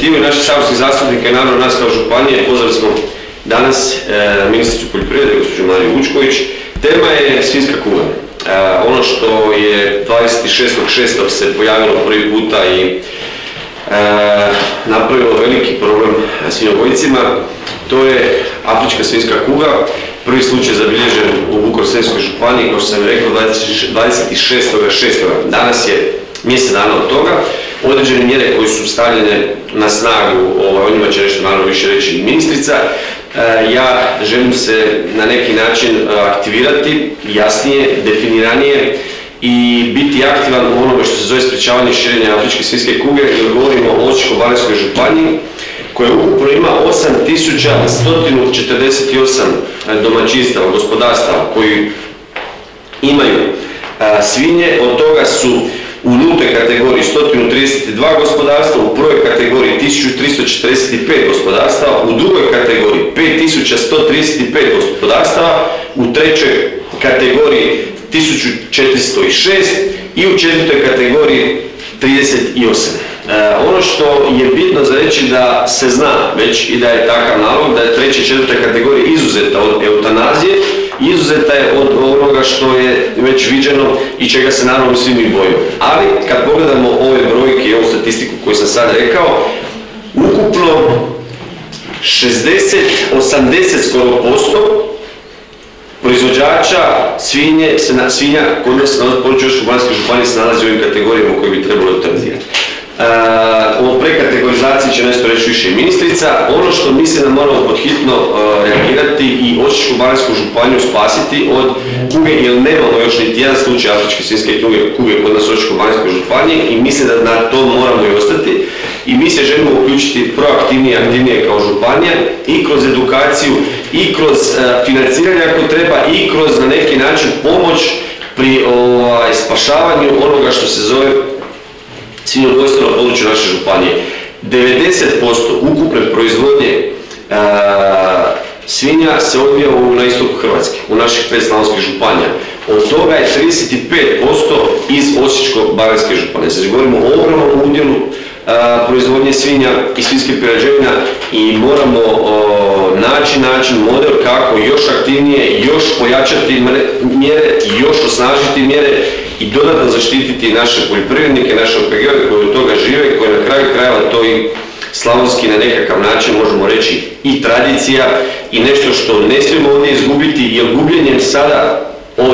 inicijativu i naših saborskih zastupnika i naravno nas kao županije pozvali smo danas ministricu poljoprivrede, gospođu Mariju Vučković. Tema je svinjska kuga. Ono što je 26.6. se pojavilo prvi puta i napravilo veliki problem svinjogojcima, to je afrička svinjska kuga. Prvi slučaj zabilježen u Vukovarsko-srijemskoj županiji, kao što sam rekao, 26.6. Danas je mjesec dana od toga. Određene mjere koje su stavljene na snagu, o njima će nešto naravno više reći i ministrica. Ja želim se na neki način aktivirati, jasnije, definiranije i biti aktivan u onome što se zove sprječavanje širenja afričke svinjske kuge, jer govorimo o Osječko-baranjskoj županiji koja ukupno ima 8148 domaćinstava, gospodarstava koji imaju svinje. Od toga su u nultoj kategoriji 132 gospodarstva, u prvoj kategoriji 1345 gospodarstava, u drugoj kategoriji 5135 gospodarstava, u trećoj kategoriji 1406 i u četvrtoj kategoriji 38. Ono što je bitno za reći da se zna već i da je takav nalog, da je treća i četvrta kategorija izuzeta od eutanazije, izuzeta je od onoga što je već viđeno i čega se naravno svi mi bojimo. Ali kad pogledamo ove brojke i ovu statistiku koju sam sad rekao, ukupno 60-80 skoro posto proizvođača svinja kod nas na području Osječko-baranjske županije se nalazi u ovim kategorijama koje bi trebalo eutanazirati. O prekategorizaciji će nešto reći više ministrica. Ono što mislim da moramo podhitno reagirati i Osječko-baranjsku županiju spasiti od kuge, jer nemamo još niti jedan slučaj afričke svinjske kuge kod nas u Osječko-baranjskoj županiji i mislim da na to moramo i ostati. I mi se želimo uključiti proaktivnije i aktivnije kao županija i kroz edukaciju i kroz financiranje ako treba i kroz na neki način pomoć pri spašavanju onoga što se zove svinjogojstvo na području naše županije. 90% ukupne proizvodnje svinja se odvija na istoku Hrvatske, u naših 5 slavonskih županija. Od toga je 35% iz Osječko-baranjske županije. Znači govorimo o ogromnom udjelu proizvodnje svinja i svinjskih prerađevina i moramo naći model kako još aktivnije, još pojačati mjere, još osnažiti mjere i dodatno zaštititi naše poljoprivrednike, naše OPG-ove koji od toga žive, koji na kraju krajeva to i slavonski na nekakav način možemo reći i tradicija i nešto što ne smijemo ovdje izgubiti, jer gubljenjem sada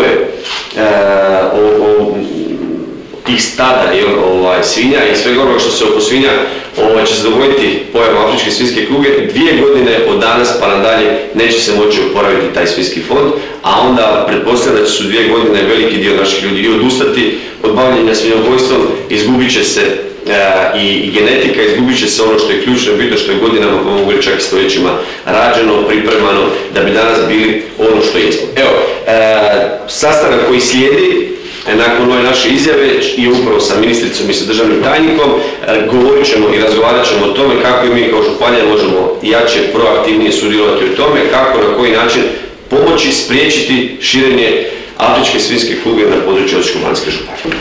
tih stada svinja i svega onoga što se oko svinja će se dogoditi pojavom afričke svinjske kuge, 2 godine od danas pa nadalje neće se moći oporaviti taj svinjski fond, a onda pretpostavljam da će su 2 godine veliki dio naših ljudi i odustati od bavljenja svinjogojstvom, izgubit će se i genetika, izgubit će se ono što je ključno bitno, što je godinama, mogu reći čak i stoljećima rađeno, pripremano da bi danas bili ono što jesmo. Evo, sastanak koji slijedi nakon ove naše izjave i upravo sa ministricom i sa državnim tajnikom govorit ćemo i razgovarat ćemo o tome kako i mi kao županija možemo jače, proaktivnije sudjelovati u tome, kako, na koji način pomoći spriječiti širenje afričke svinjske kuge na području Osječko-baranjske županije.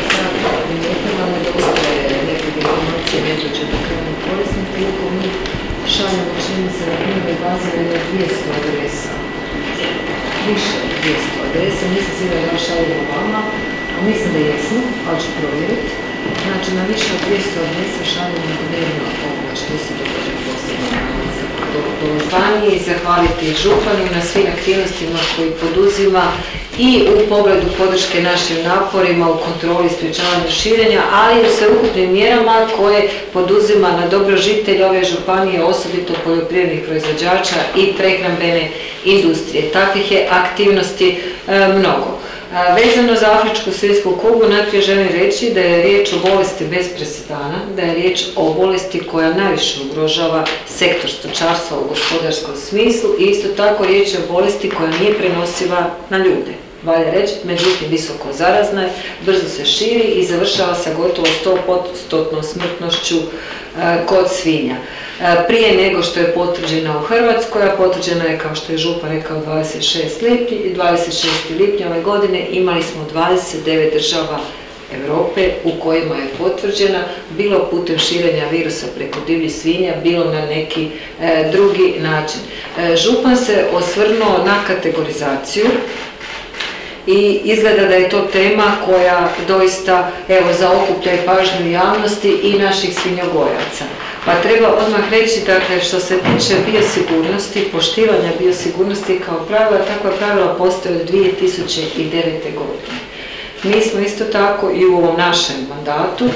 Šaljamo čini se na primjer bazirane na 200 adresa, više od 200 adresa, nisam sigurno da šaljamo vama, a mislim da jesmo, ali ću provjeriti. Znači na više od 200 adresa šaljamo dnevno ovo što se događa posebno županiji i zahvaliti županu na svim aktivnostima koji poduzima i u pogledu podrške našim naporima u kontroli i sprječavanju širenja, ali i u sveukupnim mjerama koje poduzima na dobro žitelja ove županije, osobito poljoprivrednih proizvođača i prehrambene industrije. Takvih je aktivnosti mnogo. Vezano za afričku svinjsku kugu, najprije želim reći da je riječ o bolesti bez presedana, da je riječ o bolesti koja najviše ugrožava sektor stočarstva u gospodarskom smislu i isto tako riječ je o bolesti koja nije prenosiva na ljude. Valja reći, međutim visoko zarazna je, brzo se širi i završava sa gotovo 100% smrtnošću kod svinja. Prije nego što je potvrđena u Hrvatskoj, a potvrđena je, kao što je župan rekao, 26. lipnja ove godine, imali smo 29 država Europe u kojima je potvrđena, bilo putem širenja virusa preko divljih svinja, bilo na neki drugi način. Župan se osvrnuo na kategorizaciju i izgleda da je to tema koja doista zaokuplja i pažnju javnosti i naših svinjogojaca. Pa treba odmah reći, dakle, što se tiče biosigurnosti, poštivanja biosigurnosti kao pravila, takva pravila postoje od 2009. godine. Mi smo isto tako i u ovom našem mandatu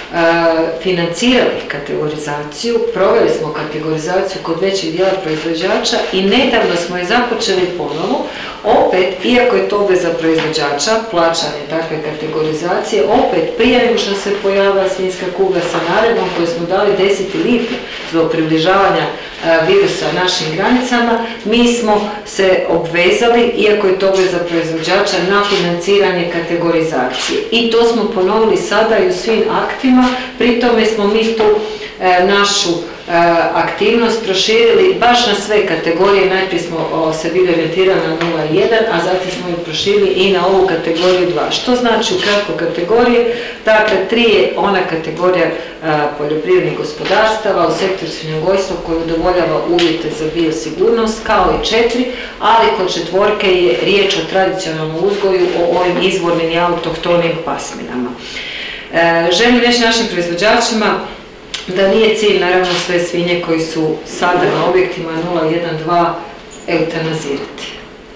financirali kategorizaciju, proveli smo kategorizaciju kod većeg dijela proizvođača i nedavno smo je započeli ponovo, opet, iako je to obveza proizvođača, plaćanje takve kategorizacije, opet prije nego što se pojavila svinjska kuga sa naredbom koju smo dali 10. lipnja zbog približavanja virusa našim granicama, mi smo se obvezali, iako je to obveza proizvođača, na financiranje kategorizacije. I to smo ponovili sada i u svim aktima, pri tome smo mi tu našu aktivnost proširili baš na sve kategorije. Najprije smo se bili orijentirali na 0,1, a zatim smo ju proširili i na ovu kategoriju 2. Što znači ukratko kategorije? Dakle, 3 je ona kategorija poljoprivrednih gospodarstava u sektoru svinjogojstva koji udovoljava uvjete za biosigurnost, kao i 4, ali kod 4 je riječ o tradicionalnom uzgoju, o ovim izvornim i autohtonim pasminama. Želim reći našim proizvođačima da nije cilj, naravno, sve svinje koji su sada na objektima 0,1-2 eutanazirati.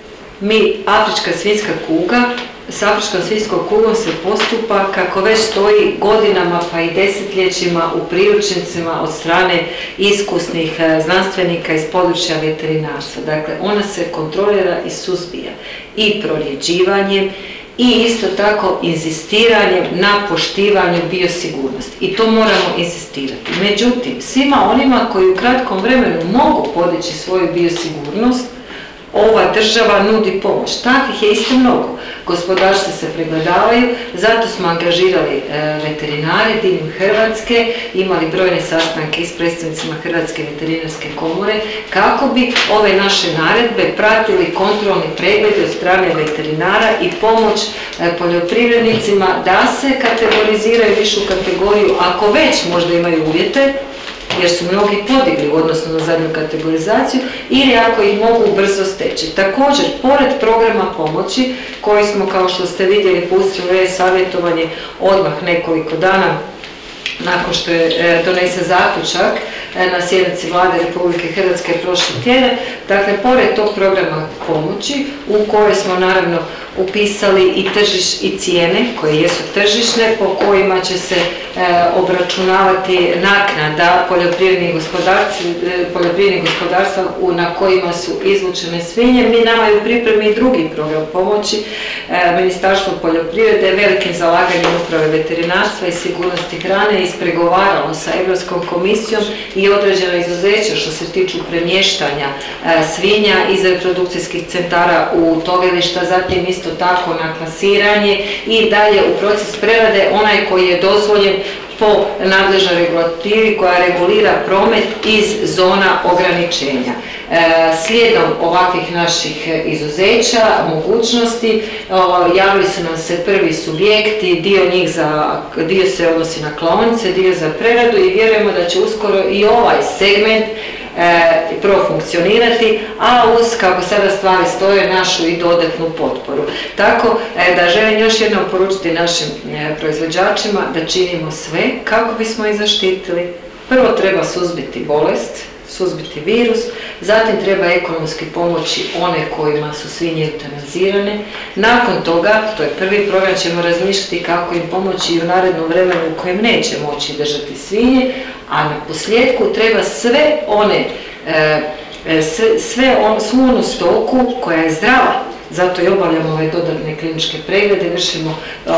Afrička svinjska kuga, s afričkom svinjskom kugom se postupa kako već stoji godinama pa i desetljećima u priručnicima od strane iskusnih znanstvenika iz područja veterinarstva. Dakle, ona se kontrolira i suzbija i prorjeđivanjem i isto tako inzistiranjem na poštivanju biosigurnosti. I to moramo inzistirati. Međutim, svima onima koji u kratkom vremenu mogu podići svoju biosigurnost, ova država nudi pomoć. Takvih je isto mnogo. Gospodarstva se pregledavaju, zato smo angažirali veterinare diljem Hrvatske, imali brojne sastanke s predstavnicima Hrvatske veterinarske komore, kako bi ove naše naredbe pratili kontrolni pregled od strane veterinara i pomoć poljoprivrednicima da se kategoriziraju višu kategoriju, ako već možda imaju uvjete, jer su mnogi podigli u odnosu na zadnju kategorizaciju, ili ako ih mogu brzo steći. Također, pored programa pomoći, koji smo, kao što ste vidjeli, pustili u e-savjetovanje odmah nekoliko dana nakon što je donesen zaključak na sjednici Vlade Republike Hrvatske prošli tjedan. Dakle, pored tog programa pomoći, u kojoj smo naravno upisali i cijene koje jesu tržišne, po kojima će se obračunavati naknada poljoprivrednih gospodarstva na kojima su izvučene svinje. Nama je u pripremi i drugi program pomoći. Ministarstvo poljoprivrede velikim zalaganjem Uprave veterinarstva i sigurnosti hrane ispregovaralo sa Europskom komisijom i određena izuzeća što se tiču premještanja svinja iz reprodukcijskih centara u tovilišta, zatim isto tako na klasiranje i dalje u proces prerade onaj koji je dozvoljen po nadležnoj regulativi koja regulira promet iz zona ograničenja. Slijedom ovakvih naših izuzeća, mogućnosti, javili su nam se prvi subjekti, dio se odnosi na klaonice, dio za preradu i vjerujemo da će uskoro i ovaj segment profunkcionirati, a uz, kako sada stvari stoje, našu i dodatnu potporu. Tako da želim još jednom poručiti našim proizvođačima da činimo sve kako bismo ih zaštitili. Prvo treba suzbiti bolest, suzbiti virus, zatim treba ekonomski pomoći one kojima su svinje eutanazirane. Nakon toga, to je prvi program, ćemo razmišljati kako im pomoći i u narednom vremenu u kojem neće moći držati svinje, a na posljedku treba svu onu stoku koja je zdrava. Zato i obavljamo ove dodatne kliničke preglede, vršimo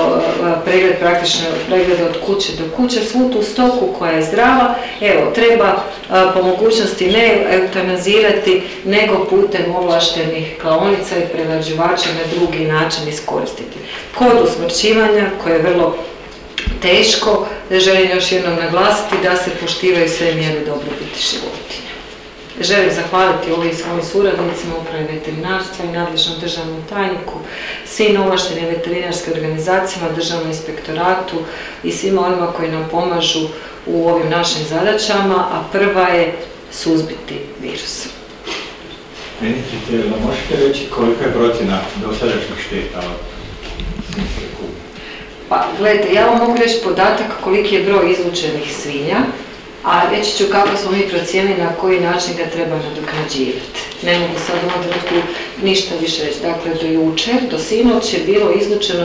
preglede od kuće do kuće, svu tu stoku koja je zdrava, treba po mogućnosti ne eutanazirati, nego putem ovlaštenih klaonica i prerađivača na drugi način iskoristiti. Kod usmrćivanja, koje je vrlo teško, želim još jednom naglasiti da se poštivaju sve mjere dobrobiti životinja. želim zahvaliti ovim suradnicima uprave veterinarstva i nadležnom državnom tajniku, svim ovlaštenim veterinarskim organizacijama, državnom inspektoratu i svima onima koji nam pomažu u ovim našim zadaćama, a prva je suzbiti virus. Ministrice, možete reći kolika je procjena dosadašnjih šteta od svinjske kuge? Pa, gledajte, ja vam mogu reći podatak koliki je broj izlučenih svinja, a reći ću kako smo mi procijenili na koji način ga treba nadoknađivati. Ne mogu sad u ovom trenutku ništa više reći. Dakle, do jučer, do sinoć je bilo izlučeno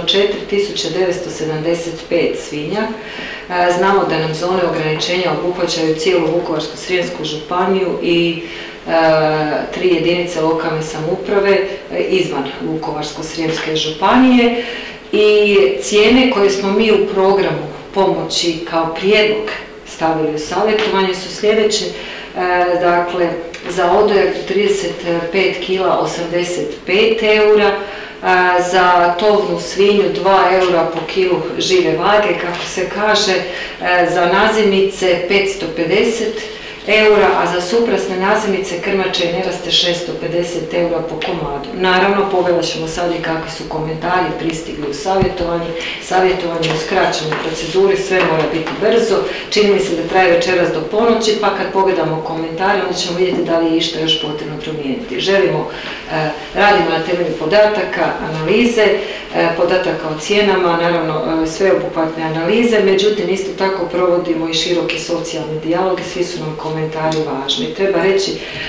4975 svinja. Znamo da nam zone ograničenja obuhvaćaju cijelu Vukovarsko-srijemsku županiju i 3 jedinice lokalne samouprave izvan Vukovarsko-srijemske županije. I cijene koje smo mi u programu pomoći kao prijedlog stavili u savjetovanje su sljedeće. Dakle, za odojak 35 kila 85 eura, za tovnu svinju 2 eura po kilu žive vage, kako se kaže, za nazimice 550 eura, a za suprasne nazimice, krmače i neraste 650 eura po komadu. Naravno, pogledat ćemo sad i kakvi su komentari pristigli u savjetovanje. Savjetovanje u skraćenoj proceduri, sve mora biti brzo. Čini mi se da traje večeras do ponoći, pa kad pogledamo komentare, onda ćemo vidjeti da li je išta još potrebno promijeniti. Radimo na temelju podataka, analize, podataka o cijenama, naravno sveobuhvatne analize, međutim isto tako provodimo i široki socijalni dijalog i svi su nam komentari važni. Treba reći,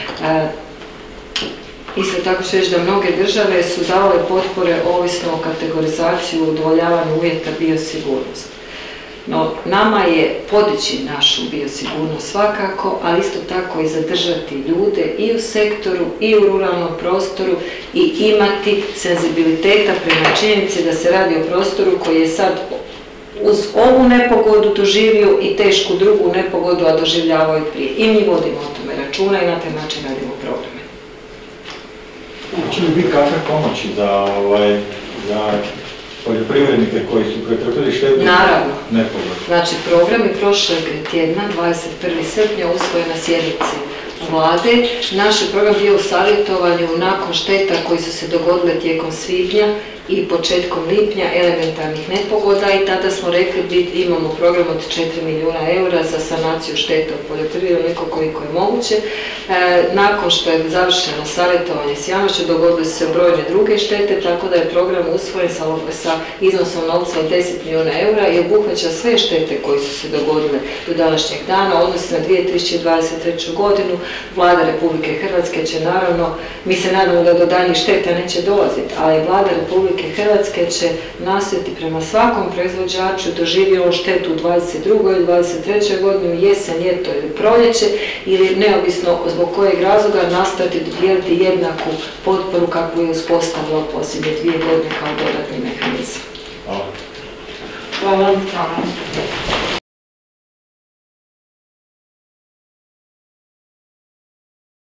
isto tako ću reći da mnoge države su davale potpore ovisno o kategorizaciju u udovoljavanju uvjeta biosigurnosti. No, nama je podići našu biosigurnost svakako, ali isto tako i zadržati ljude i u sektoru i u ruralnom prostoru i imati senzibiliteta prema činjenici da se radi o prostoru koji je sad uz ovu nepogodu doživio i tešku drugu nepogodu, a doživljavao i prije. I mi vodimo o tome računa i na taj način radimo programe. Hoće li biti kakve pomoći za poljoprivrednike koji su pretrpili štetu? Naravno. Nepogodu. Znači, program je prošlog tjedna, 21. srpnja, usvojen na sjednici Vlade. Naš je program bio u savjetovanju nakon šteta koji su se dogodile tijekom svibnja i početkom lipnja, elementarnih nepogoda, i tada smo rekli da imamo program od 4 milijuna eura za sanaciju šteta u poljoprivredi, onoliko koliko je moguće. Nakon što je završeno savjetovanje s javnošću, dogodile su se brojne druge štete, tako da je program usvojen sa iznosom novca od 10 milijuna eura i obuhvaća sve štete koje su se dogodile do današnjeg dana. Odnosi na 2023. godinu, Vlada Republike Hrvatske će naravno, mi se nadamo da do daljnjih šteta neće dolaziti, ali Vlada Republike Hrvatske će nastojati prema svakom proizvođaču doživio štetu u 2022. ili 2023. godini, jesen, ljeto ili proljeće, ili neovisno zbog kojeg razloga nastojati dodijeliti jednaku potporu kakvu je uspostavila posljednje 2 godine kao dodatni mehanizam. Hvala. Hvala.